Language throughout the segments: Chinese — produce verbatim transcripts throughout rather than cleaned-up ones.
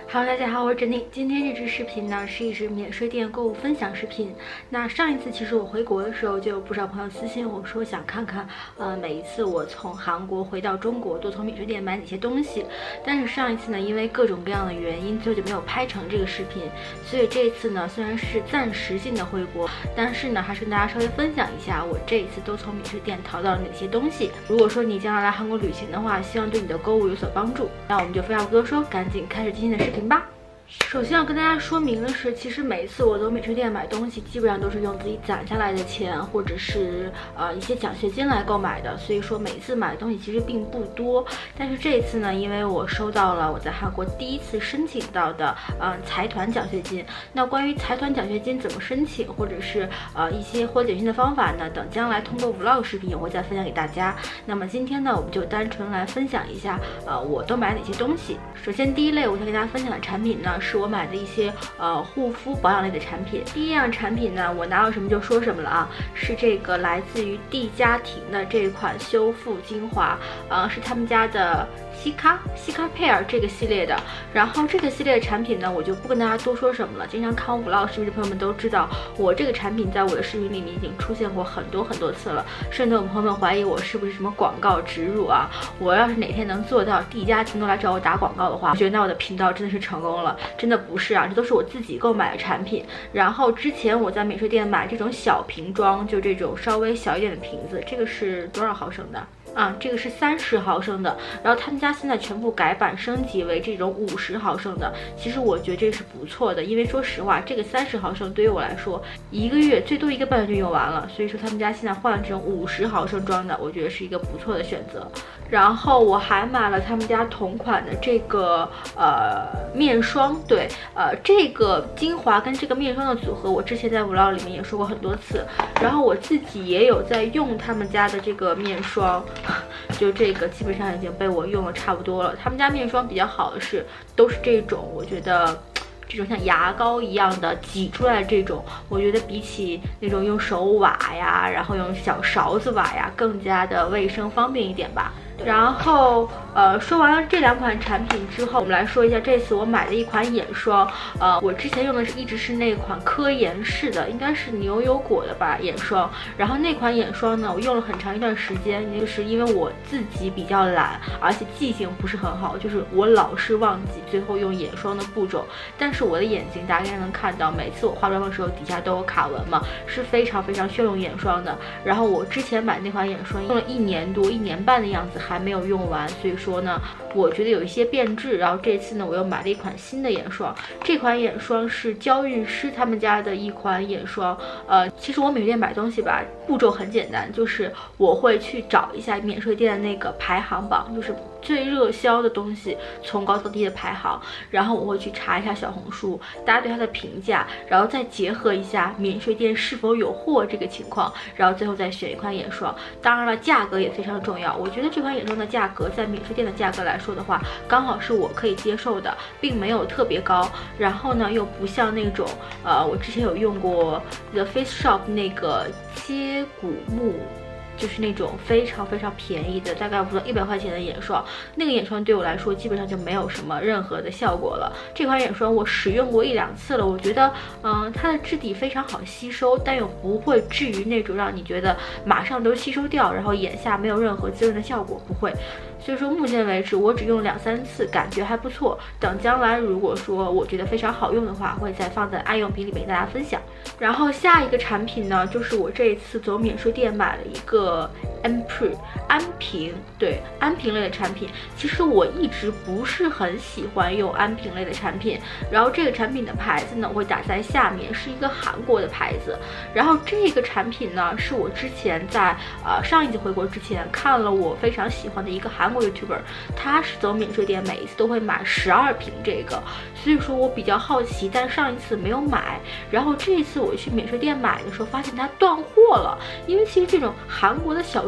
Hello， 大家好，我是珍妮。今天这支视频呢是一支免税店购物分享视频。那上一次其实我回国的时候，就有不少朋友私信我说想看看，呃，每一次我从韩国回到中国都从免税店买哪些东西。但是上一次呢，因为各种各样的原因，最后就没有拍成这个视频。所以这一次呢，虽然是暂时性的回国，但是呢，还是跟大家稍微分享一下我这一次都从免税店淘到了哪些东西。如果说你将要来韩国旅行的话，希望对你的购物有所帮助。那我们就废话不多说，赶紧开始今天的视频吧。首先要跟大家说明的是，其实每次我从免税店买东西，基本上都是用自己攒下来的钱，或者是呃一些奖学金来购买的。所以说每次买的东西其实并不多。但是这一次呢，因为我收到了我在韩国第一次申请到的呃财团奖学金。那关于财团奖学金怎么申请，或者是呃一些获奖学金的方法呢，等将来通过 vlog 视频我会再分享给大家。那么今天呢，我们就单纯来分享一下呃我都买哪些东西。首先第一类我想跟大家分享的产品呢，是我买的一些呃护肤保养类的产品。第一样产品呢，我拿到什么就说什么了啊，是这个来自于蒂家庭的这款修复精华，呃，是他们家的西卡西卡佩尔这个系列的。然后这个系列的产品呢，我就不跟大家多说什么了。经常看我 vlog 视频的朋友们都知道，我这个产品在我的视频里面已经出现过很多很多次了，甚至有朋友们怀疑我是不是什么广告植入啊。我要是哪天能做到蒂家庭都来找我打广告的话，我觉得那我的频道真的是成功了。真的不是啊，这都是我自己购买的产品。然后之前我在免税店买这种小瓶装，就这种稍微小一点的瓶子，这个是多少毫升的？啊，这个是三十毫升的，然后他们家现在全部改版升级为这种五十毫升的。其实我觉得这是不错的，因为说实话，这个三十毫升对于我来说，一个月最多一个半月就用完了。所以说他们家现在换了这种五十毫升装的，我觉得是一个不错的选择。然后我还买了他们家同款的这个呃面霜，对，呃这个精华跟这个面霜的组合，我之前在 vlog 里面也说过很多次。然后我自己也有在用他们家的这个面霜。就这个基本上已经被我用了差不多了。他们家面霜比较好的是，都是这种，我觉得这种像牙膏一样的挤出来的这种，我觉得比起那种用手挖呀，然后用小勺子挖呀，更加的卫生方便一点吧。然后呃说完了这两款产品之后，我们来说一下这次我买的一款眼霜。呃我之前用的是一直是那款科颜氏的，应该是牛油果的吧眼霜。然后那款眼霜呢，我用了很长一段时间，就是因为我自己比较懒，而且记性不是很好，就是我老是忘记最后用眼霜的步骤。但是我的眼睛大概能看到，每次我化妆的时候底下都有卡纹嘛，是非常非常需要用眼霜的。然后我之前买那款眼霜用了一年多一年半的样子，还没有用完，所以说呢，我觉得有一些变质。然后这次呢，我又买了一款新的眼霜，这款眼霜是娇韵诗他们家的一款眼霜。呃，其实我免税店买东西吧，步骤很简单，就是我会去找一下免税店的那个排行榜，就是最热销的东西从高到低的排行，然后我会去查一下小红书大家对它的评价，然后再结合一下免税店是否有货这个情况，然后最后再选一款眼霜。当然了，价格也非常重要。我觉得这款眼霜的价格在免税店的价格来说的话，刚好是我可以接受的，并没有特别高。然后呢，又不像那种呃，我之前有用过 The Face Shop 那个接骨木。就是那种非常非常便宜的，大概不到一百块钱的眼霜，那个眼霜对我来说基本上就没有什么任何的效果了。这款眼霜我使用过一两次了，我觉得，嗯、呃，它的质地非常好吸收，但又不会至于那种让你觉得马上都吸收掉，然后眼下没有任何滋润的效果，不会。所以说目前为止我只用两三次，感觉还不错。等将来如果说我觉得非常好用的话，会再放在爱用品里面跟大家分享。然后下一个产品呢，就是我这一次从免税店买了一个安普安瓶，对，安瓶类的产品。其实我一直不是很喜欢用安瓶类的产品。然后这个产品的牌子呢，我会打在下面，是一个韩国的牌子。然后这个产品呢，是我之前在呃上一次回国之前看了我非常喜欢的一个韩国 YouTuber， 他是走免税店每一次都会买十二瓶这个，所以说我比较好奇，但上一次没有买。然后这一次我去免税店买的时候，发现它断货了。因为其实这种韩国的小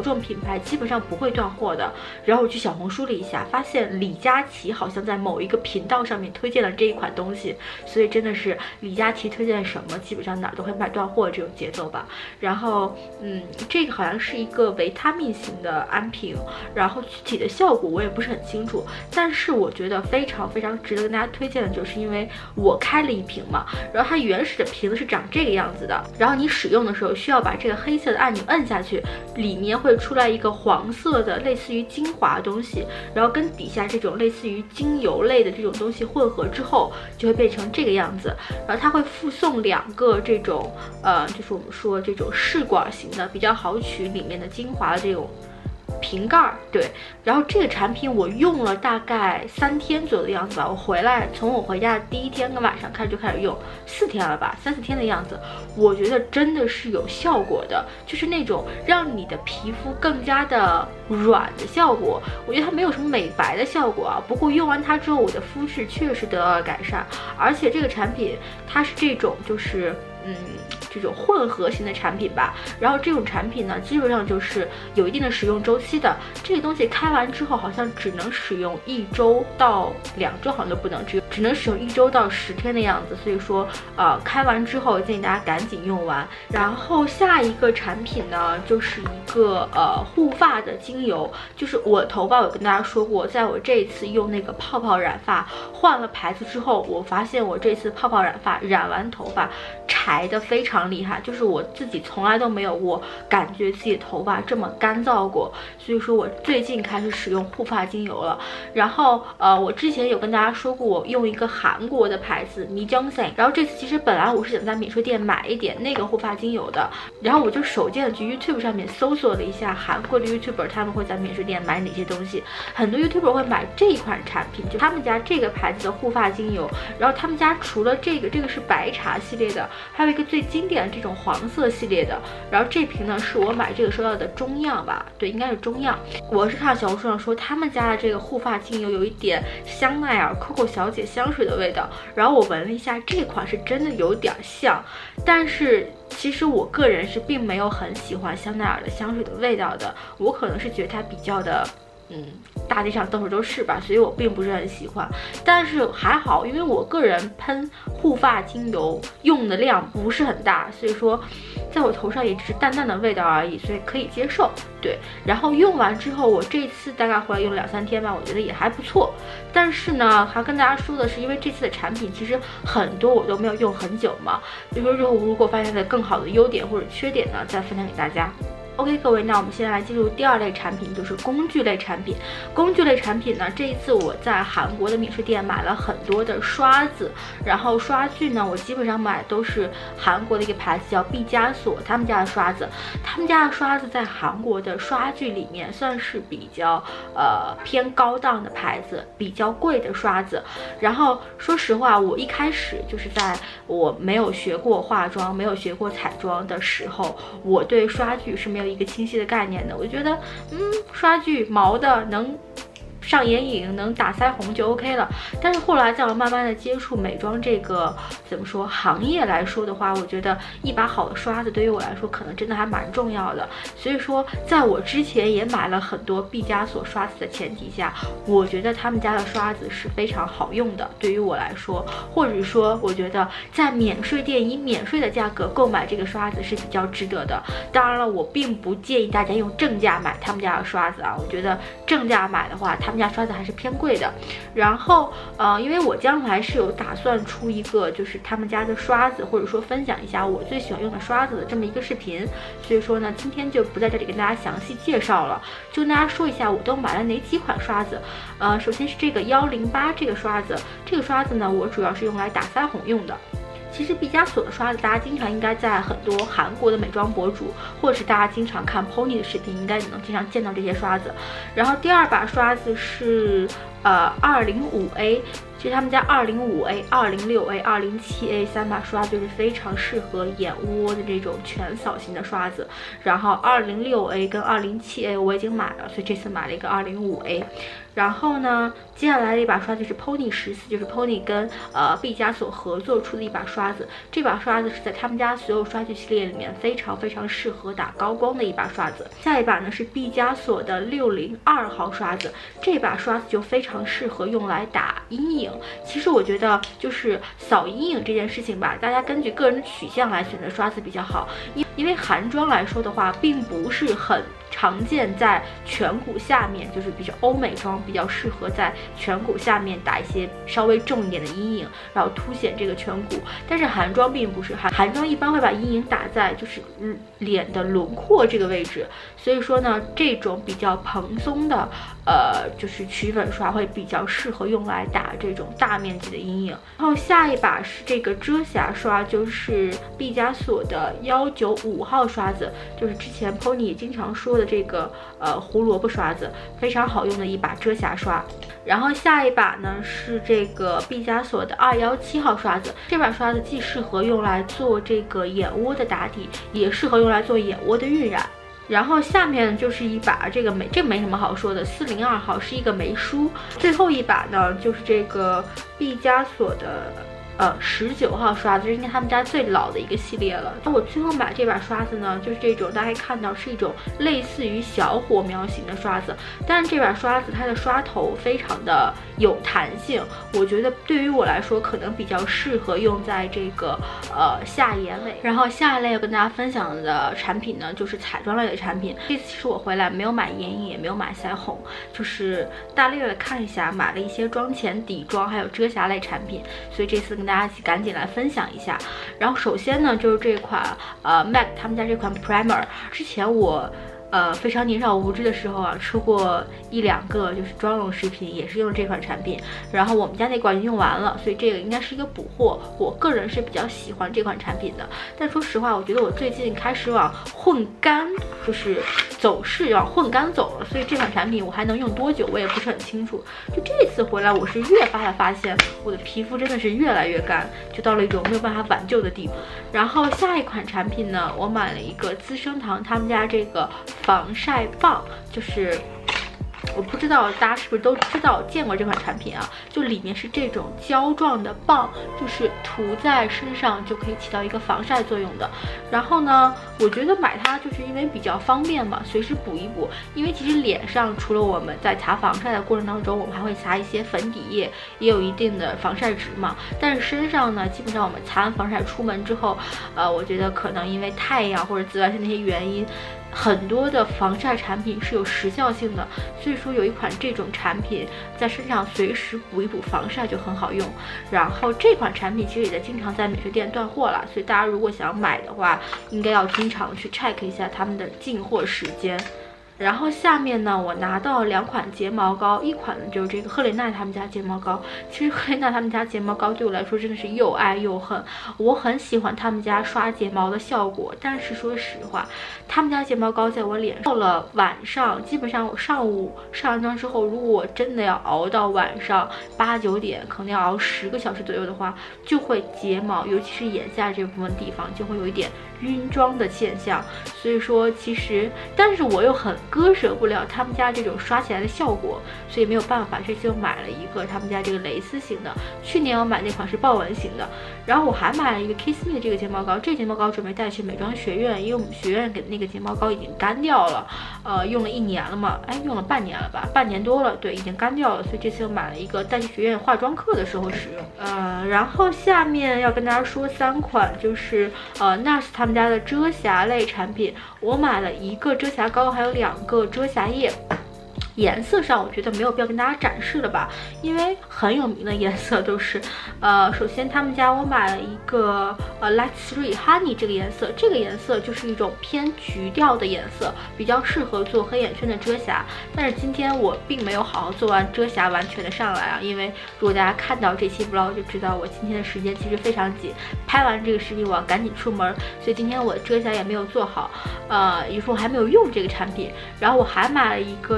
这种品牌基本上不会断货的。然后我去小红书了一下，发现李佳琦好像在某一个频道上面推荐了这一款东西，所以真的是李佳琦推荐什么，基本上哪儿都会卖断货这种节奏吧。然后，嗯，这个好像是一个维他命型的安瓶，然后具体的效果我也不是很清楚，但是我觉得非常非常值得跟大家推荐的，就是因为我开了一瓶嘛，然后它原始的瓶子是长这个样子的，然后你使用的时候需要把这个黑色的按钮摁下去，里面会出来一个黄色的类似于精华的东西，然后跟底下这种类似于精油类的这种东西混合之后，就会变成这个样子。然后它会附送两个这种呃，就是我们说这种试管型的，比较好取里面的精华的这种瓶盖。对，然后这个产品我用了大概三天左右的样子吧，我回来从我回家的第一天跟晚上开始就开始用，四天了吧，三四天的样子，我觉得真的是有效果的，就是那种让你的皮肤更加的软的效果。我觉得它没有什么美白的效果啊，不过用完它之后，我的肤质确实得到了改善，而且这个产品它是这种就是嗯。这种混合型的产品吧，然后这种产品呢，基本上就是有一定的使用周期的。这个东西开完之后，好像只能使用一周到两周，好像都不能，只只能使用一周到十天的样子。所以说，呃，开完之后建议大家赶紧用完。然后下一个产品呢，就是一个呃护发的精油，就是我头发，我跟大家说过，在我这一次用那个泡泡染发换了牌子之后，我发现我这次泡泡染发染完头发柴的非常厉害，就是我自己从来都没有过感觉自己的头发这么干燥过，所以说我最近开始使用护发精油了。然后呃，我之前有跟大家说过，我用一个韩国的牌子迷江森，然后这次其实本来我是想在免税店买一点那个护发精油的，然后我就手贱的去 YouTube 上面搜索了一下韩国的 YouTuber 他们会在免税店买哪些东西，很多 YouTuber 会买这一款产品，就他们家这个牌子的护发精油，然后他们家除了这个，这个是白茶系列的，还有一个最经典的这种黄色系列的，然后这瓶呢是我买这个收到的中样吧，对，应该是中样。我是看小红书上说他们家的这个护发精油有一点香奈儿 Coco 小姐香水的味道，然后我闻了一下，这款是真的有点像，但是其实我个人是并没有很喜欢香奈儿的香水的味道的，我可能是觉得它比较的嗯，大地上到处都是吧，所以我并不是很喜欢，但是还好，因为我个人喷护发精油用的量不是很大，所以说在我头上也只是淡淡的味道而已，所以可以接受。对，然后用完之后，我这次大概回来用了两三天吧，我觉得也还不错。但是呢，还跟大家说的是，因为这次的产品其实很多我都没有用很久嘛，所以说之后如果发现的更好的优点或者缺点呢，再分享给大家。OK， 各位，那我们现在来进入第二类产品，就是工具类产品。工具类产品呢，这一次我在韩国的免税店买了很多的刷子，然后刷具呢，我基本上买都是韩国的一个牌子叫毕加索，他们家的刷子，他们家的刷子在韩国的刷具里面算是比较呃偏高档的牌子，比较贵的刷子。然后说实话，我一开始就是在我没有学过化妆、没有学过彩妆的时候，我对刷具是没有一个清晰的概念的，我觉得嗯刷具毛的能上眼影能打腮红就 OK 了，但是后来在我慢慢的接触美妆这个怎么说行业来说的话，我觉得一把好的刷子对于我来说可能真的还蛮重要的，所以说在我之前也买了很多毕加索刷子的前提下，我觉得他们家的刷子是非常好用的，对于我来说，或者说我觉得在免税店以免税的价格购买这个刷子是比较值得的。当然了，我并不建议大家用正价买他们家的刷子啊，我觉得正价买的话，他他们家刷子还是偏贵的。然后呃，因为我将来是有打算出一个就是他们家的刷子，或者说分享一下我最喜欢用的刷子的这么一个视频，所以说呢，今天就不在这里跟大家详细介绍了，就跟大家说一下我都买了哪几款刷子。呃，首先是这个一零八这个刷子，这个刷子呢，我主要是用来打腮红用的。其实毕加索的刷子，大家经常应该在很多韩国的美妆博主，或者是大家经常看 Pony 的视频，应该能经常见到这些刷子。然后第二把刷子是呃二零五 A， 其实他们家二零五 A、二零六 A、二零七 A 三把刷就是非常适合眼窝的这种全扫型的刷子。然后二零六 A 跟二零七 A 我已经买了，所以这次买了一个二零五 A。然后呢，接下来的一把刷子是 Pony 十四，就是 Pony 跟呃毕加索合作出的一把刷子。这把刷子是在他们家所有刷具系列里面非常非常适合打高光的一把刷子。下一把呢是毕加索的六零二号刷子，这把刷子就非常适合用来打阴影。其实我觉得就是扫阴影这件事情吧，大家根据个人的取向来选择刷子比较好。因因为韩妆来说的话，并不是很常见在颧骨下面，就是比较欧美妆比较适合在颧骨下面打一些稍微重一点的阴影，然后凸显这个颧骨。但是韩妆并不是，韩韩妆一般会把阴影打在就是嗯脸的轮廓这个位置，所以说呢，这种比较蓬松的呃就是曲粉刷会比较适合用来打这种大面积的阴影。然后下一把是这个遮瑕刷，就是毕加索的一九五号刷子，就是之前 Pony 也经常说的这个呃胡萝卜刷子，非常好用的一把遮瑕刷。然后下一把呢是这个毕加索的二一七号刷子，这把刷子既适合用来做这个眼窝的打底，也适合用来做眼窝的晕染。然后下面就是一把这个眉，这个没什么好说的，四零二号是一个眉梳。最后一把呢就是这个毕加索的呃十九号刷子，这是应该他们家最老的一个系列了。那我最后买这把刷子呢，就是这种大家可以看到是一种类似于小火苗型的刷子，但是这把刷子它的刷头非常的有弹性，我觉得对于我来说可能比较适合用在这个呃下眼尾。然后下一类要跟大家分享的产品呢，就是彩妆类的产品。这次其实我回来没有买眼影，也没有买腮红，就是大略的看一下，买了一些妆前底妆还有遮瑕类产品，所以这次跟大家一起赶紧来分享一下。然后首先呢就是这款呃 M A C 他们家这款 Primer， 之前我呃非常年少无知的时候啊，吃过一两个就是妆容视频，也是用这款产品，然后我们家那罐已经用完了，所以这个应该是一个补货。我个人是比较喜欢这款产品的，但说实话，我觉得我最近开始往混干就是走势往混干走了，所以这款产品我还能用多久我也不是很清楚。就这次回来，我是越发的发现我的皮肤真的是越来越干，就到了一种没有办法挽救的地步。然后下一款产品呢，我买了一个资生堂他们家这个防晒棒，就是我不知道大家是不是都知道见过这款产品啊，就里面是这种胶状的棒，就是涂在身上就可以起到一个防晒作用的。然后呢，我觉得买它就是因为比较方便嘛，随时补一补。因为其实脸上除了我们在擦防晒的过程当中，我们还会擦一些粉底液，也有一定的防晒值嘛。但是身上呢，基本上我们擦完防晒出门之后，呃，我觉得可能因为太阳或者紫外线那些原因，很多的防晒产品是有时效性的，所以说有一款这种产品在身上随时补一补防晒就很好用。然后这款产品其实也在经常在美妆店断货了，所以大家如果想买的话，应该要经常去 check 一下他们的进货时间。然后下面呢，我拿到两款睫毛膏，一款呢就是这个赫莲娜他们家睫毛膏。其实赫莲娜他们家睫毛膏对我来说真的是又爱又恨。我很喜欢他们家刷睫毛的效果，但是说实话，他们家睫毛膏在我脸上到了晚上，基本上我上午上完妆之后，如果我真的要熬到晚上八九点，可能要熬十个小时左右的话，就会睫毛，尤其是眼下这部分地方就会有一点晕妆的现象。所以说其实，但是我又很割舍不了他们家这种刷起来的效果，所以没有办法，这次又买了一个他们家这个蕾丝型的。去年我买那款是豹纹型的，然后我还买了一个 Kiss Me 的这个睫毛膏，这睫毛膏准备带去美妆学院，因为我们学院给的那个睫毛膏已经干掉了，呃，用了一年了嘛，哎，用了半年了吧，半年多了，对，已经干掉了，所以这次又买了一个带去学院化妆课的时候使用。呃，然后下面要跟大家说三款，就是呃 N A R S 他们家的遮瑕类产品，我买了一个遮瑕膏，还有两个遮瑕液。颜色上我觉得没有必要跟大家展示了吧，因为很有名的颜色都是，呃，首先他们家我买了一个呃 Light Three Honey 这个颜色，这个颜色就是一种偏橘调的颜色，比较适合做黑眼圈的遮瑕。但是今天我并没有好好做完遮瑕完全的上来啊，因为如果大家看到这期 vlog 就知道我今天的时间其实非常紧，拍完这个视频我要赶紧出门，所以今天我的遮瑕也没有做好，呃，于是我还没有用这个产品。然后我还买了一个 Vanilla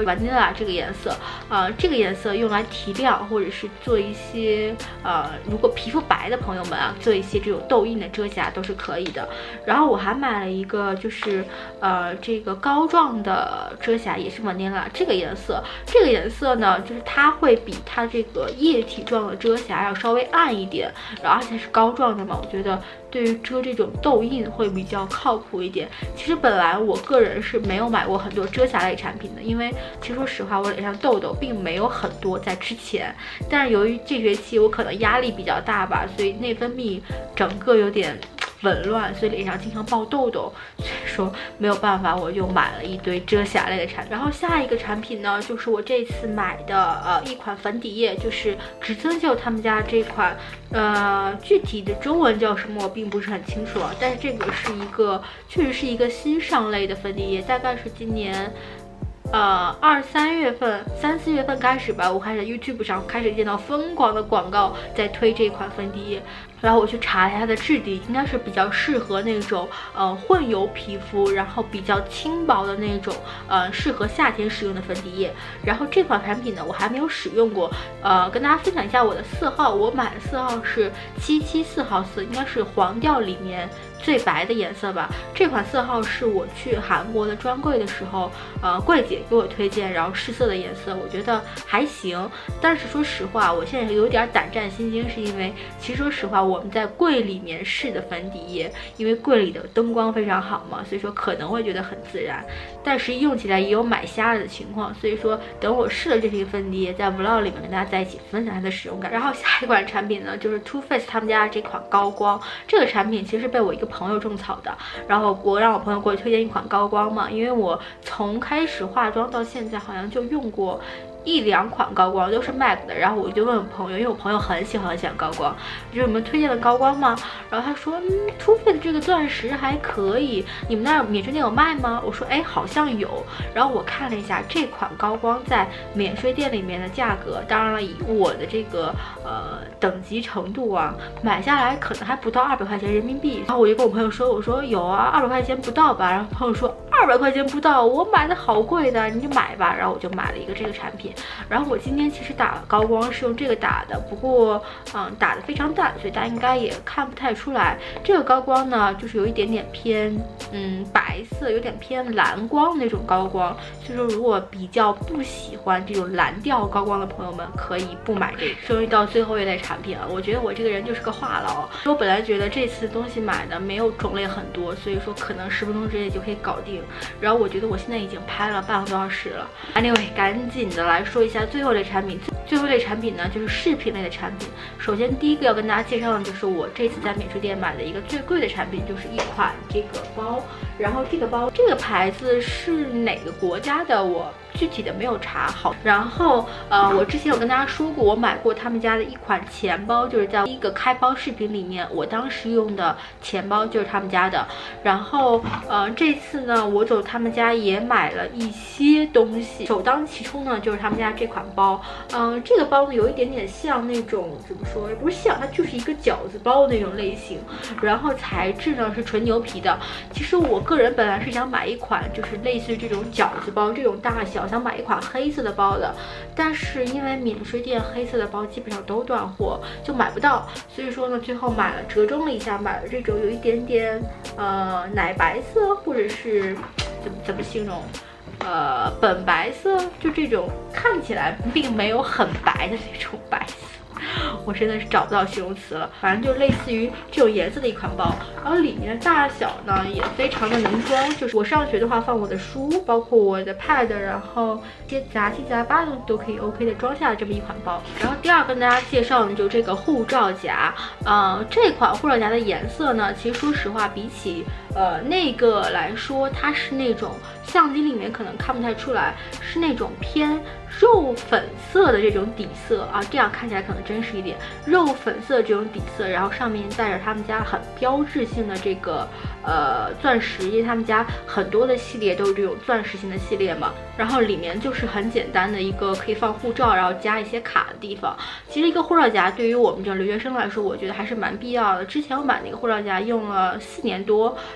Vanilla 这个颜色，呃，这个颜色用来提亮或者是做一些呃，如果皮肤白的朋友们啊，做一些这种痘印的遮瑕都是可以的。然后我还买了一个就是呃这个膏状的遮瑕，也是 Vanilla 这个颜色。这个颜色呢，就是它会比它这个液体状的遮瑕要稍微暗一点，然后而且是膏状的嘛，我觉得对于遮这种痘印会比较靠谱一点。其实本来我个人是没有买过很多遮瑕类产品的，因为其实说实话，我脸上痘痘并没有很多在之前，但是由于这学期我可能压力比较大吧，所以内分泌整个有点紊乱，所以脸上经常爆痘痘，所以说没有办法，我就买了一堆遮瑕类的产品。然后下一个产品呢，就是我这次买的呃一款粉底液，就是植村秀他们家这款，呃具体的中文叫什么我并不是很清楚啊，但是这个是一个确实是一个新上类的粉底液，大概是今年。呃，二三月份、三四月份开始吧，我开始 YouTube 上开始见到疯狂的广告在推这款粉底液，然后我去查了一下它的质地，应该是比较适合那种呃混油皮肤，然后比较轻薄的那种，呃适合夏天使用的粉底液。然后这款产品呢，我还没有使用过，呃，跟大家分享一下我的色号，我买的色号是七七四号色，应该是黄调里面最白的颜色吧。这款色号是我去韩国的专柜的时候，呃，柜姐给我推荐，然后试色的颜色，我觉得还行。但是说实话，我现在有点胆战心惊，是因为其实说实话，我们在柜里面试的粉底液，因为柜里的灯光非常好嘛，所以说可能会觉得很自然，但实际用起来也有买瞎了的情况。所以说，等我试了这瓶粉底液，在 vlog 里面跟大家在一起分享它的使用感。然后下一款产品呢，就是 Too Faced 他们家这款高光，这个产品其实被我一个朋友种草的，然后我让我朋友给我推荐一款高光嘛，因为我从开始化妆到现在好像就用过一两款高光，都是 M A C 的。然后我就问我朋友，因为我朋友很喜欢很喜欢高光，就是有没有推荐的高光吗？然后他说，嗯 Too Faced 这个钻石还可以，你们那儿免税店有卖吗？我说，哎，好像有。然后我看了一下这款高光在免税店里面的价格，当然了，以我的这个呃等级程度啊，买下来可能还不到二百块钱人民币。然后我就跟我朋友说，我说有啊，二百块钱不到吧？然后朋友说二百块钱不到，我买的好贵的，你就买吧。然后我就买了一个这个产品。然后我今天其实打高光是用这个打的，不过嗯打的非常淡，所以大家应该也看不太出来。这个高光呢，就是有一点点偏嗯白色，有点偏蓝光那种高光，所以说如果比较不喜欢这种蓝调高光的朋友们，可以不买这个。终于到最后一类产品了，我觉得我这个人就是个话痨，我本来觉得这次东西买的没有种类很多，所以说可能十分钟之内就可以搞定。然后我觉得我现在已经拍了半个多小时了。Anyway， 赶紧的来说一下最后类产品。最后类产品呢，就是饰品类的产品。首先第一个要跟大家介绍的就是我这次在免税店买的一个最贵的产品，就是一款这个包。然后这个包这个牌子是哪个国家的，我具体的没有查好。然后呃，我之前有跟大家说过，我买过他们家的一款钱包，就是在一个开包视频里面，我当时用的钱包就是他们家的。然后呃，这次呢，我走他们家也买了一些东西，首当其冲呢就是他们家这款包。嗯、呃，这个包呢有一点点像那种怎么说，也不是像，它就是一个饺子包那种类型。然后材质呢是纯牛皮的。其实我个人本来是想买一款就是类似于这种饺子包这种大小，想买一款黑色的包的，但是因为免税店黑色的包基本上都断货，就买不到，所以说呢，最后买了折中了一下，买了这种有一点点呃奶白色，或者是怎么怎么形容，呃本白色，就这种看起来并没有很白的那种白色。我真的是找不到形容词了，反正就类似于这种颜色的一款包，然后里面的大小呢也非常的能装，就是我上学的话放我的书，包括我的 pad， 然后一些杂七杂八的都可以 OK 的装下这么一款包。然后第二跟大家介绍的就这个护照夹，呃，这款护照夹的颜色呢，其实说实话比起呃那个来说，它是那种相机里面可能看不太出来，是那种偏肉粉色的这种底色啊，这样看起来可能真实一点，肉粉色这种底色，然后上面带着他们家很标志性的这个呃钻石，因为他们家很多的系列都是这种钻石型的系列嘛。然后里面就是很简单的一个可以放护照，然后加一些卡的地方。其实一个护照夹对于我们这种留学生来说，我觉得还是蛮必要的。之前我买那个护照夹用了四年多，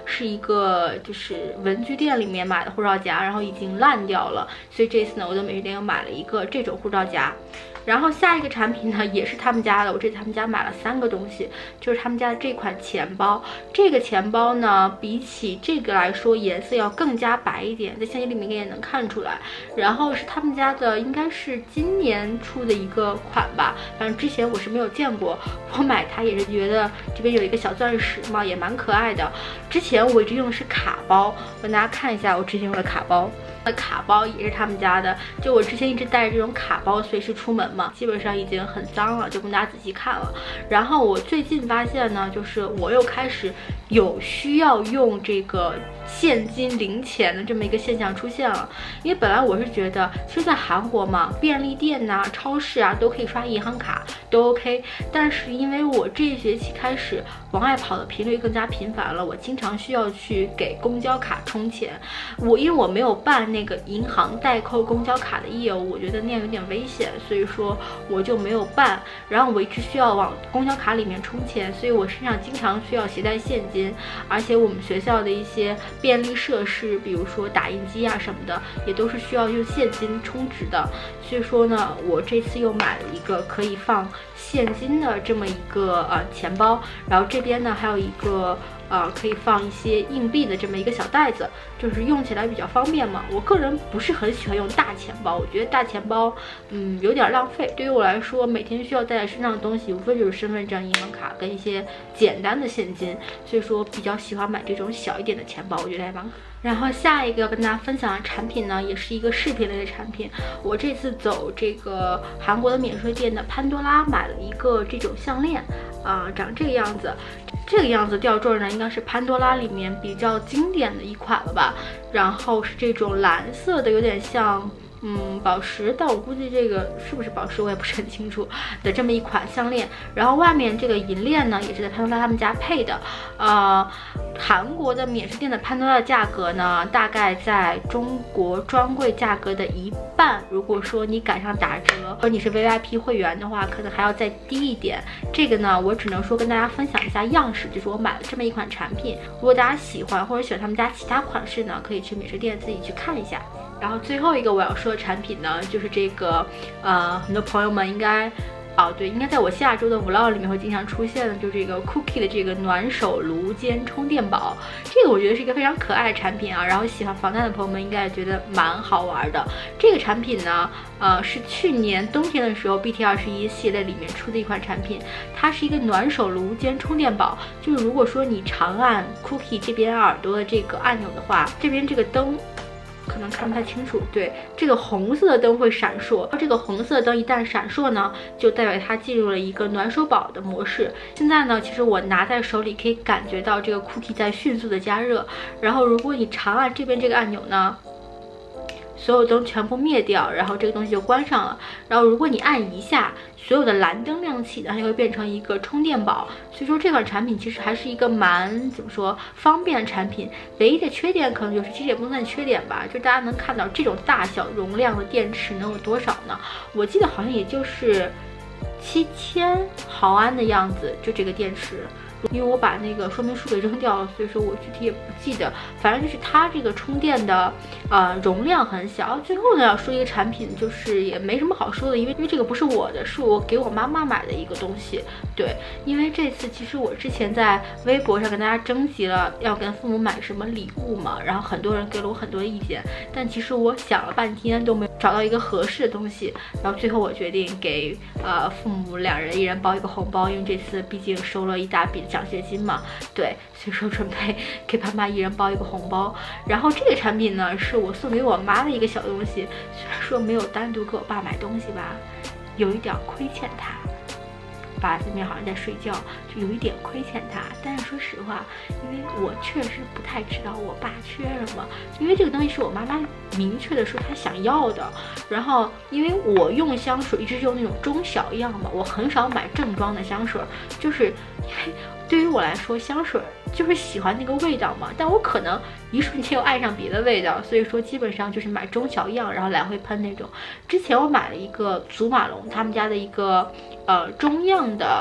是一个就是文具店里面买的护照夹，然后已经烂掉了，所以这次呢，我在美食店又买了一个这种护照夹。然后下一个产品呢，也是他们家的，我这次他们家买了三个东西，就是他们家的这款钱包。这个钱包呢，比起这个来说，颜色要更加白一点，在相机里面应该也能看出来。然后是他们家的，应该是今年出的一个款吧，反正之前我是没有见过。我买它也是觉得这边有一个小钻石嘛，也蛮可爱的。之前我一直用的是卡包，我跟大家看一下我之前用的卡包。那卡包也是他们家的，就我之前一直带着这种卡包随时出门嘛，基本上已经很脏了，就不跟大家仔细看了。然后我最近发现呢，就是我又开始有需要用这个现金零钱的这么一个现象出现了。因为本来我是觉得，其实在韩国嘛，便利店呐、啊、超市啊都可以刷银行卡，都 OK。但是因为我这一学期开始往外跑的频率更加频繁了，我经常需要去给公交卡充钱。我因为我没有办那个银行代扣公交卡的业务，我觉得那样有点危险，所以说我就没有办。然后我一直需要往公交卡里面充钱，所以我身上经常需要携带现金。而且我们学校的一些便利设施，比如说打印机啊什么的，也都是需要用现金充值的。所以说呢，我这次又买了一个可以放现金的这么一个呃钱包，然后这边呢还有一个呃可以放一些硬币的这么一个小袋子，就是用起来比较方便嘛。我个人不是很喜欢用大钱包，我觉得大钱包嗯有点浪费。对于我来说，每天需要带在身上的东西无非就是身份证、银行卡跟一些简单的现金，所以说比较喜欢买这种小一点的钱包，我觉得还蛮可。然后下一个要跟大家分享的产品呢，也是一个饰品类的产品。我这次走这个韩国的免税店的潘多拉买了一个这种项链，啊、呃，长这个样子。这个样子吊坠呢，应该是潘多拉里面比较经典的一款了吧。然后是这种蓝色的，有点像。嗯，宝石，但我估计这个是不是宝石我也不是很清楚的这么一款项链。然后外面这个银链呢，也是在潘多拉他们家配的。呃，韩国的免税店的潘多拉的价格呢，大概在中国专柜价格的一半。如果说你赶上打折，或者你是 V I P 会员的话，可能还要再低一点。这个呢，我只能说跟大家分享一下样式，就是我买了这么一款产品。如果大家喜欢或者喜欢他们家其他款式呢，可以去免税店自己去看一下。然后最后一个我要说的产品呢，就是这个，呃，很多朋友们应该，哦对，应该在我下周的 vlog 里面会经常出现的，就这个 Cookie 的这个暖手炉兼充电宝，这个我觉得是一个非常可爱的产品啊。然后喜欢防弹的朋友们应该也觉得蛮好玩的。这个产品呢，呃，是去年冬天的时候 B T 二十一系列里面出的一款产品，它是一个暖手炉兼充电宝。就是如果说你长按 Cookie 这边耳朵的这个按钮的话，这边这个灯。可能看不太清楚，对，这个红色的灯会闪烁，这个红色的灯一旦闪烁呢，就代表它进入了一个暖手宝的模式。现在呢，其实我拿在手里可以感觉到这个 Cookie 在迅速的加热，然后如果你长按这边这个按钮呢，所有灯全部灭掉，然后这个东西就关上了。然后如果你按一下，所有的蓝灯亮起，它就会变成一个充电宝。所以说这款产品其实还是一个蛮怎么说方便的产品。唯一的缺点可能就是，其实也不能算缺点吧，就大家能看到这种大小容量的电池能有多少呢？我记得好像也就是七千毫安的样子，就这个电池。因为我把那个说明书给扔掉了，所以说我具体也不记得。反正就是它这个充电的呃容量很小。最后呢，要说一个产品，就是也没什么好说的，因为因为这个不是我的，是我给我妈妈买的一个东西。对，因为这次其实我之前在微博上跟大家征集了要跟父母买什么礼物嘛，然后很多人给了我很多意见，但其实我想了半天都没有找到一个合适的东西。然后最后我决定给呃父母两人一人包一个红包，因为这次毕竟收了一大笔奖学金嘛，对，所以说准备给爸妈一人包一个红包。然后这个产品呢，是我送给我妈的一个小东西，虽然说没有单独给我爸买东西吧，有一点亏欠他。爸这边好像在睡觉，就有一点亏欠他。但是说实话，因为我确实不太知道我爸缺什么，因为这个东西是我妈妈明确的说她想要的。然后因为我用香水一直用那种中小样嘛，我很少买正装的香水，就是因为对于我来说，香水就是喜欢那个味道嘛，但我可能一瞬间又爱上别的味道，所以说基本上就是买中小样，然后来回喷那种。之前我买了一个祖马龙他们家的一个呃中样的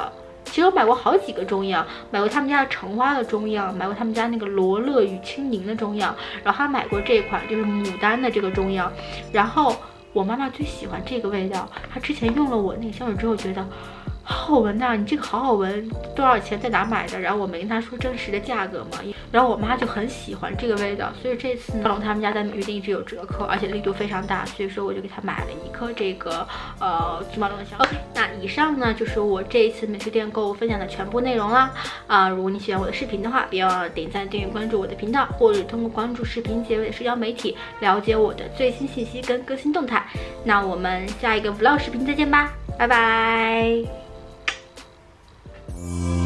其实我买过好几个中药，买过他们家的橙花的中药，买过他们家那个罗勒与青柠的中药，然后还买过这款就是牡丹的这个中药。然后我妈妈最喜欢这个味道，她之前用了我那个香水之后觉得好好闻呐、啊，你这个好好闻，多少钱在哪买的？然后我没跟她说真实的价格嘛，然后我妈就很喜欢这个味道，所以这次呢，他们家在美月店一直有折扣，而且力度非常大，所以说我就给她买了一颗这个呃祖马龙的香水。OK， 那以上呢就是我这一次美食店购物分享的全部内容啦。啊、呃，如果你喜欢我的视频的话，别忘了点赞、订阅、关注我的频道，或者通过关注视频结尾的社交媒体了解我的最新信息跟更新动态。那我们下一个 vlog 视频再见吧，拜拜。